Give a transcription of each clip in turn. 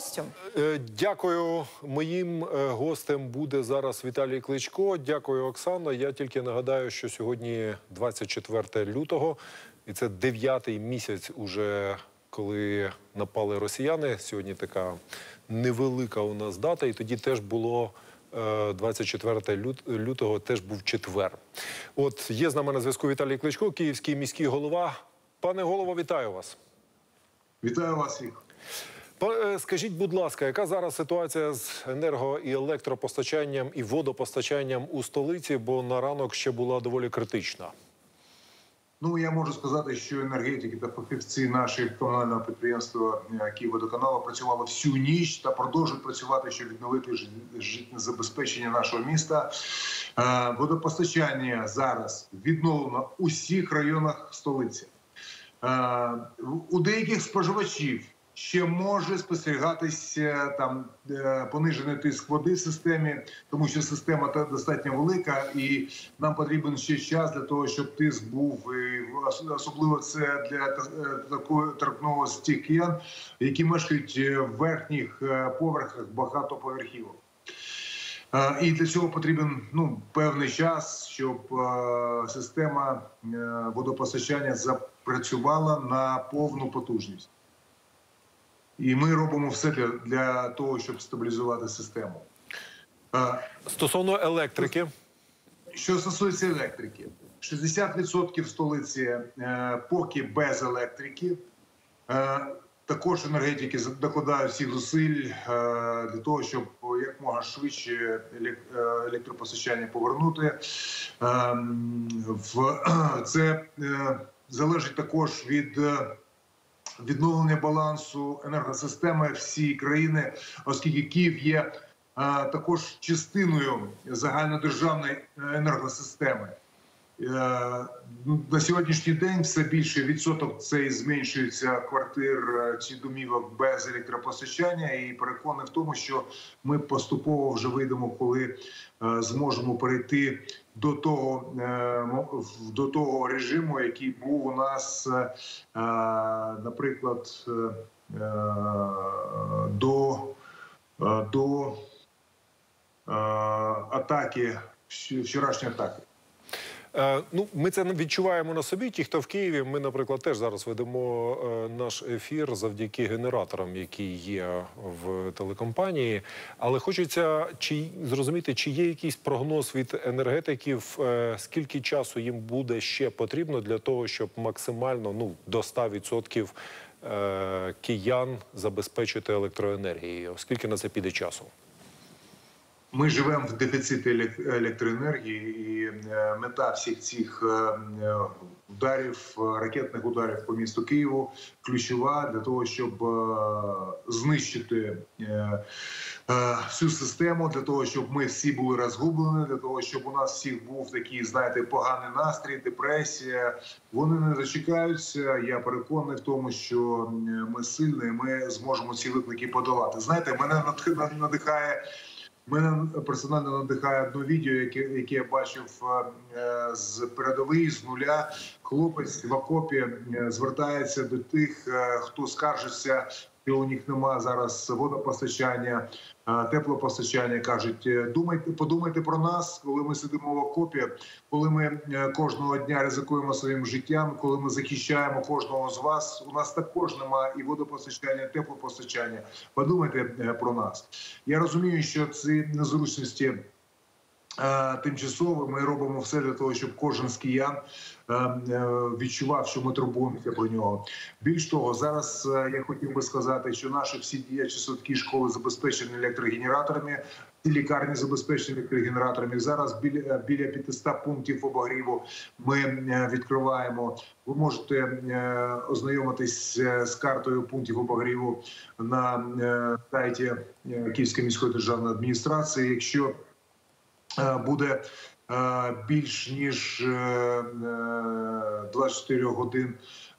гостю. Дякую. Моїм гостем буде зараз Віталій Кличко. Дякую, Оксано. Я тільки нагадаю, що сьогодні 24 лютого, і це 9-й місяць уже, коли напали росіяни. Сьогодні така невелика у нас дата, і тоді теж було 24 лютого, теж був четвер. От, є з нами на зв'язку Віталій Кличко, київський міський голова. Пане голово, вітаю вас. Вітаю вас всіх. Скажіть, будь ласка, яка зараз ситуація з енерго- і електропостачанням і водопостачанням у столиці, бо на ранок ще була доволі критична? Ну, я можу сказати, що енергетики та фахівці нашого комунального підприємства «Київводоканалу» працювали всю ніч та продовжують працювати, щоб відновити життєзабезпечення нашого міста. Водопостачання зараз відновлено у всіх районах столиці. У деяких споживачів ще може спостерігатися там понижений тиск води в системі, тому що система достатньо велика, і нам потрібен ще час для того, щоб тиск був. І особливо це для такого торкнулося тих киян, які мешкають в верхніх поверхах багатоповерхівок. І для цього потрібен певний час, щоб система водопостачання запрацювала на повну потужність. І ми робимо все для того, щоб стабілізувати систему. Стосовно електрики? Що стосується електрики, 60% в столиці поки без електрики. Також енергетики докладають всіх зусиль для того, щоб як можна швидше електропостачання повернути. Це залежить також від відновлення балансу енергосистеми всієї країни, оскільки Київ є також частиною загальнодержавної енергосистеми. На сьогоднішній день все більше відсоток цей зменшується квартир чи домівок без електропостачання, і переконаний в тому, що ми поступово вже вийдемо, коли зможемо перейти до того режиму, який був у нас, наприклад, до атаки, вчорашньої атаки. Ми це відчуваємо на собі. Ті, хто в Києві, ми, наприклад, теж зараз ведемо наш ефір завдяки генераторам, які є в телекомпанії. Але хочеться зрозуміти, чи є якийсь прогноз від енергетиків, скільки часу їм буде ще потрібно для того, щоб максимально, до 100% киян забезпечити електроенергією. Скільки на це піде часу? Ми живемо в дефіциті електроенергії, і мета всіх цих ударів, ракетних ударів по місту Києву ключова для того, щоб знищити всю систему, для того, щоб ми всі були розгублені, для того, щоб у нас всіх був такий, знаєте, поганий настрій, депресія. Вони не дочекаються. Я переконаний в тому, що ми сильні, і ми зможемо ці виклики подолати. Знаєте, мене персонально надихає одне відео, яке я бачив з передової, з нуля. Хлопець в окопі звертається до тих, хто скаржиться, що у них немає зараз водопостачання, теплопостачання. Кажуть, подумайте про нас, коли ми сидимо в окопі, коли ми кожного дня ризикуємо своїм життям, коли ми захищаємо кожного з вас. У нас також немає і водопостачання, і теплопостачання. Подумайте про нас. Я розумію, що ці незручності тимчасово. Ми робимо все для того, щоб кожен з киян відчував, що ми турбуємося про нього. Більш того, зараз я хотів би сказати, що наші всі діячі садки, школи забезпечені електрогенераторами, всі лікарні забезпечені електрогенераторами. Зараз біля 500 пунктів обогріву ми відкриваємо. Ви можете ознайомитись з картою пунктів обогріву на сайті Київської міської державної адміністрації. Якщо буде більш ніж 24 годин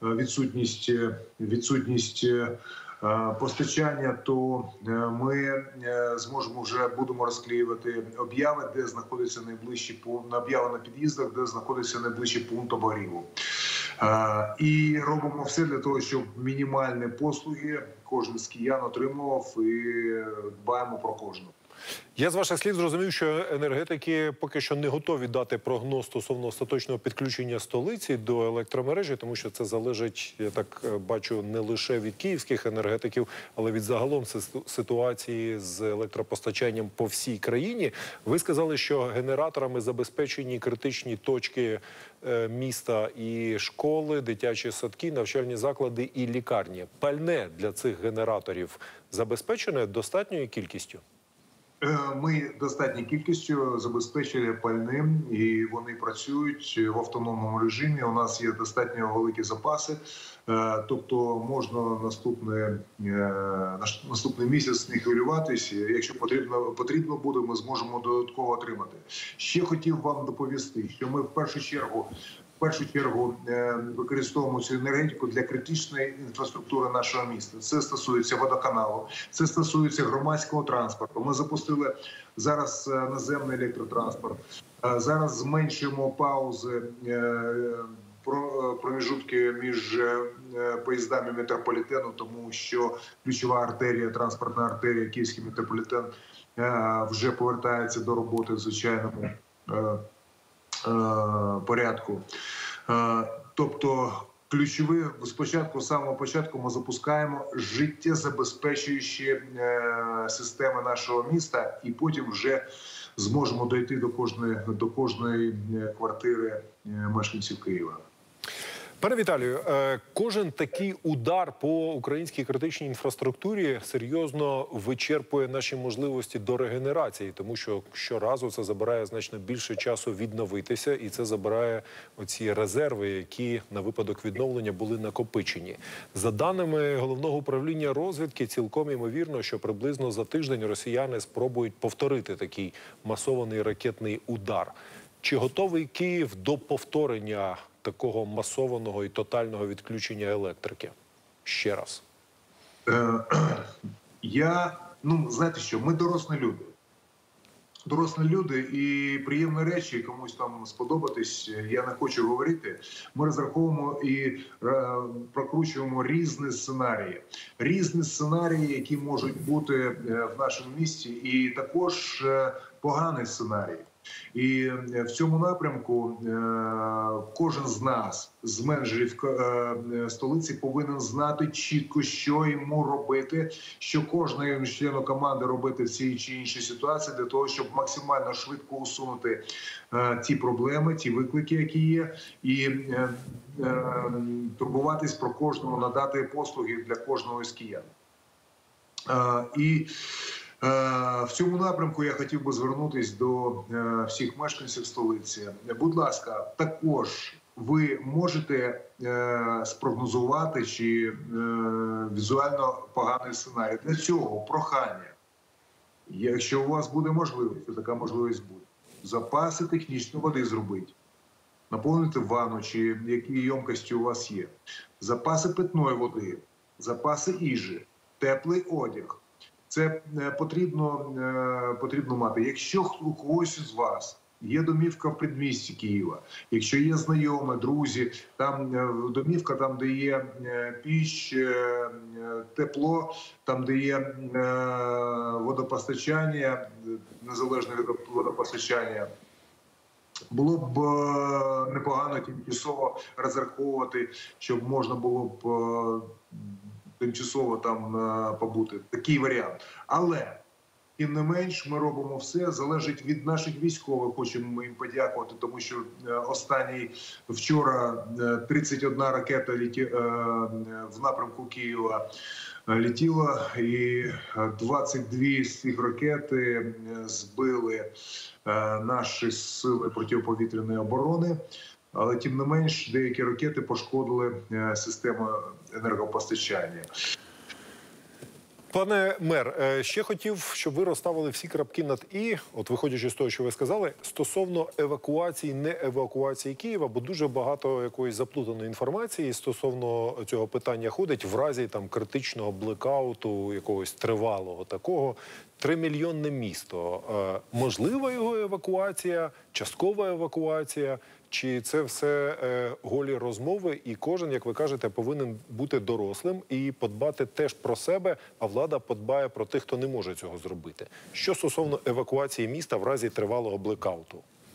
відсутність постачання, то ми будемо розклеювати об'яви, де знаходиться об'яви на під'їздах, де знаходиться найближчий пункт обогріву. І робимо все для того, щоб мінімальні послуги кожен з киян отримував, і дбаємо про кожного. Я з ваших слів зрозумів, що енергетики поки що не готові дати прогноз стосовно остаточного підключення столиці до електромережі, тому що це залежить, я так бачу, не лише від київських енергетиків, але від загалом ситуації з електропостачанням по всій країні. Ви сказали, що генераторами забезпечені критичні точки міста і школи, дитячі садки, навчальні заклади і лікарні. Пальне для цих генераторів забезпечене достатньою кількістю? Ми достатньою кількістю забезпечили пальним, і вони працюють в автономному режимі. У нас є достатньо великі запаси, тобто можна наступний місяць не хвилюватися. Якщо потрібно буде, ми зможемо додатково отримати. Ще хотів вам доповісти, що ми в першу чергу використовуємо цю енергетику для критичної інфраструктури нашого міста. Це стосується водоканалу, це стосується громадського транспорту. Ми запустили зараз наземний електротранспорт. Зараз зменшуємо паузи, проміжутки між поїздами метрополітену, тому що ключова артерія, транспортна артерія, Київський метрополітен вже повертається до роботи в звичайному порядку. Тобто ключові з самого початку ми запускаємо життєзабезпечуючі системи нашого міста, і потім вже зможемо дойти до кожної квартири мешканців Києва. Пане Віталію, кожен такий удар по українській критичній інфраструктурі серйозно вичерпує наші можливості до регенерації, тому що щоразу це забирає значно більше часу відновитися, і це забирає оці резерви, які на випадок відновлення були накопичені. За даними Головного управління розвідки, цілком ймовірно, що приблизно за тиждень росіяни спробують повторити такий масований ракетний удар. Чи готовий Київ до повторення такого масованого і тотального відключення електрики? Ще раз. Знаєте що, ми дорослі люди. Дорослі люди, і приємні речі комусь там сподобатись, я не хочу говорити. Ми розраховуємо і прокручуємо різні сценарії. Різні сценарії, які можуть бути в нашому місті, і також поганий сценарій. І в цьому напрямку кожен з нас, з менеджерів столиці, повинен знати чітко, що йому робити, що кожному члену команди робити в цій чи іншій ситуації, для того, щоб максимально швидко усунути ті проблеми, ті виклики, які є, і турбуватись про кожного, надати послуги для кожного з киян. В цьому напрямку я хотів би звернутися до всіх мешканців столиці. Будь ласка, також ви можете спрогнозувати чи візуально поганий сценарій. Для цього прохання, якщо у вас буде можливість, то така можливість буде, запаси технічної води зробити, наповнити ванну чи які ємкості у вас є, запаси питної води, запаси їжі, теплий одяг. Це потрібно мати. Якщо у когось з вас є домівка в передмісті Києва, якщо є знайомі, друзі, там домівка, там, де є піч, тепло, там, де є водопостачання, незалежне від водопостачання, було б непогано тимчасово розраховувати, щоб можна було б тимчасово там побути. Такий варіант. Але, тим не менш, ми робимо все, залежить від наших військових. Хочемо їм подякувати, тому що вчора 31 ракета в напрямку Києва летіла, і 22 з цих ракет збили наші сили протиповітряної оборони. Але, тим не менш, деякі ракети пошкодили систему енергопостачання. Пане мер, ще хотів, щоб ви розставили всі крапки над «і», от виходячи з того, що ви сказали, стосовно евакуації, не евакуації Києва, бо дуже багато якоїсь заплутаної інформації стосовно цього питання ходить в разі там критичного блекауту, якогось тривалого такого. 3-мільйонне місто. Можлива його евакуація, часткова евакуація, Чи це все голі розмови, і кожен, як ви кажете, повинен бути дорослим і подбати теж про себе, а влада подбає про тих, хто не може цього зробити? Що стосовно евакуації міста в разі тривалого блекауту?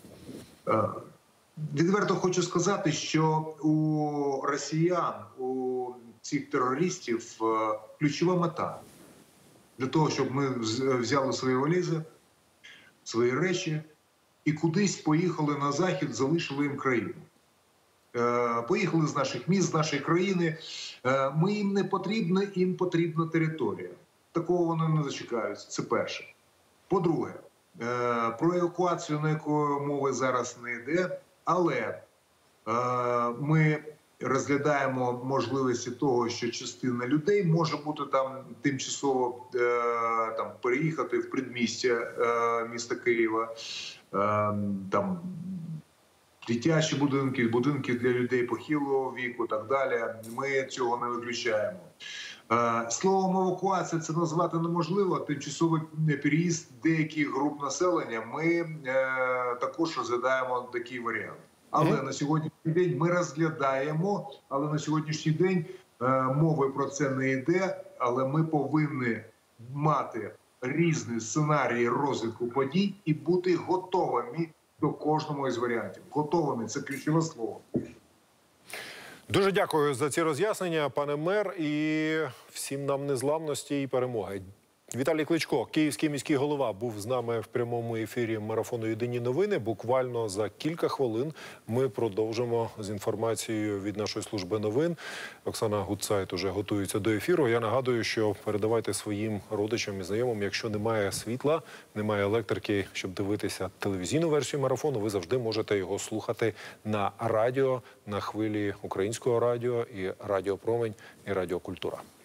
Відверто хочу сказати, що у росіян, у цих терористів ключова мета для того, щоб ми взяли свої валізи, свої речі і кудись поїхали на захід, залишили їм країну. Поїхали з наших міст, з нашої країни. Ми їм не потрібні, їм потрібна територія. Такого вони не зачекаються. Це перше. По-друге, про евакуацію, на якої мови зараз не йде, але ми розглядаємо можливості того, що частина людей може бути там тимчасово переїхати в передмістя міста Києва, там дитячі будинки, будинки для людей похилого віку і так далі. Ми цього не виключаємо. Словом евакуація це назвати неможливо. Тимчасовий переїзд деяких груп населення ми також розглядаємо такий варіант. Але на сьогоднішній день ми розглядаємо, але на сьогоднішній день мови про це не йде, але ми повинні мати різні сценарії розвитку подій і бути готовими до кожного із варіантів. Готовими – це ключове слово. Дуже дякую за ці роз'яснення, пане мер, і всім нам незламності і перемоги. Віталій Кличко, київський міський голова, був з нами в прямому ефірі марафону «Єдині новини». Буквально за кілька хвилин ми продовжимо з інформацією від нашої служби новин. Оксана Гудсайт уже готується до ефіру. Я нагадую, що передавайте своїм родичам і знайомим, якщо немає світла, немає електрики, щоб дивитися телевізійну версію марафону, ви завжди можете його слухати на радіо, на хвилі Українського радіо і Радіо Промінь і Радіо Культура.